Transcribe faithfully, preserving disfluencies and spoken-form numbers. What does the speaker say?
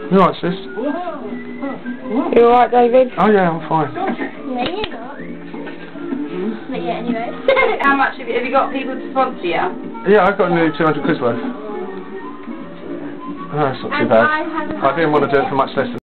You alright, sis? You alright, David? Oh yeah, I'm fine. No, you're not. But yeah, anyway. How much have you, have you got people to sponsor you? Yeah, I've got nearly two hundred quid worth. Oh, that's not too And bad. I haven't I didn't want to do it for much less than